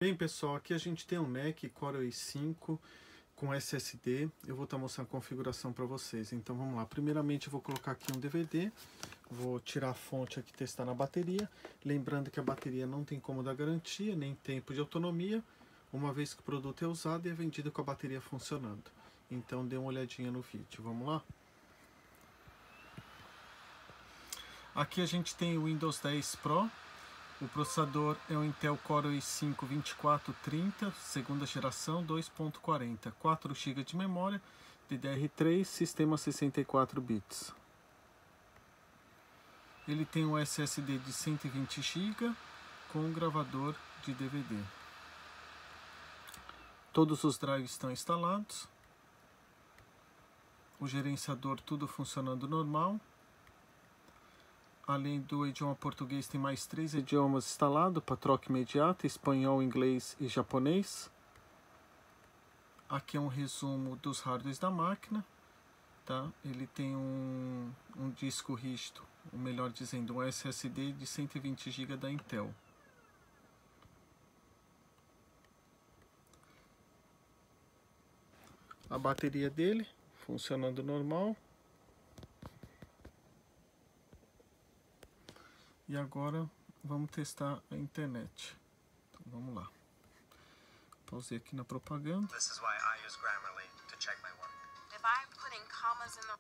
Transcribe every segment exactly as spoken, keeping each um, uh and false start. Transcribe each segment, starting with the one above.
Bem, pessoal, aqui a gente tem um Mac Core i cinco com S S D. Eu vou estar mostrando a configuração para vocês. Então vamos lá. Primeiramente eu vou colocar aqui um D V D. Vou tirar a fonte aqui e testar na bateria. Lembrando que a bateria não tem como dar garantia, nem tempo de autonomia, uma vez que o produto é usado e é vendido com a bateria funcionando. Então dê uma olhadinha no vídeo. Vamos lá? Aqui a gente tem o Windows dez Pro. O processador é o Intel Core i cinco vinte e quatro trinta, segunda geração, dois ponto quarenta, quatro gigas de memória, D D R três, sistema sessenta e quatro bits. Ele tem um S S D de cento e vinte gigas com um gravador de D V D. Todos os drives estão instalados. O gerenciador tudo funcionando normal. Além do idioma português, tem mais três idiomas instalados para troca imediata: espanhol, inglês e japonês. Aqui é um resumo dos hardwares da máquina. Tá? Ele tem um, um disco rígido, ou melhor dizendo, um S S D de cento e vinte gigas da Intel. A bateria dele funcionando normal. E agora vamos testar a internet. Então, vamos lá. Pausei aqui na propaganda. This is why I use Grammarly to check my work. If I'm putting commas in the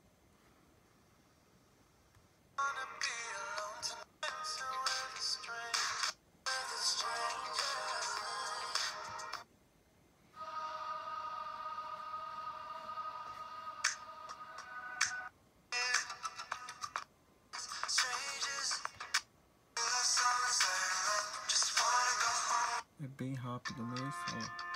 É bem rápido mesmo, ó.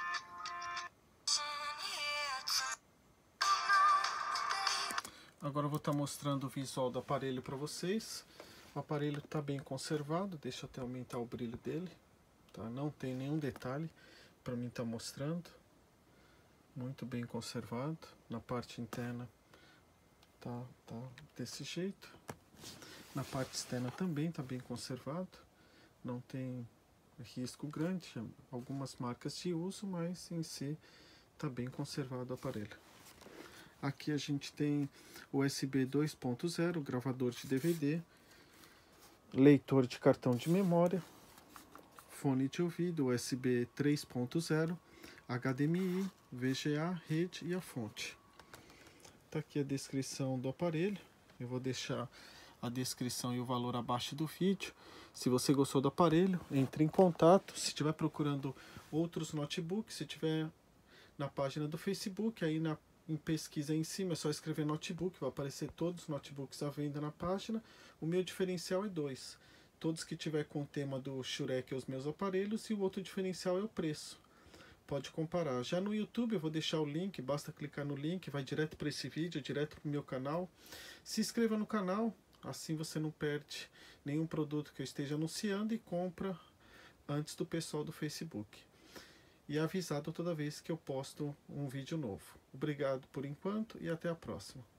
Agora eu vou estar mostrando o visual do aparelho para vocês. O aparelho está bem conservado, deixa eu até aumentar o brilho dele, tá? Não tem nenhum detalhe para mim estar mostrando. Muito bem conservado. Na parte interna tá, tá desse jeito. Na parte externa também está bem conservado. Não tem risco grande, algumas marcas de uso, mas em si está bem conservado o aparelho. Aqui a gente tem U S B dois ponto zero, gravador de D V D, leitor de cartão de memória, fone de ouvido, U S B três ponto zero, H D M I, V G A, rede e a fonte. Está aqui a descrição do aparelho. Eu vou deixar a descrição e o valor abaixo do vídeo. Se você gostou do aparelho, entre em contato. Se estiver procurando outros notebooks, se tiver na página do Facebook, aí na, em pesquisa em cima é só escrever notebook, vai aparecer todos os notebooks à venda na página. O meu diferencial é dois. Todos que tiver com o tema do Shurek é os meus aparelhos, e o outro diferencial é o preço. Pode comparar. Já no YouTube eu vou deixar o link, basta clicar no link, vai direto para esse vídeo, direto para o meu canal. Se inscreva no canal, assim você não perde nenhum produto que eu esteja anunciando e compra antes do pessoal do Facebook. E é avisado toda vez que eu posto um vídeo novo. Obrigado por enquanto e até a próxima.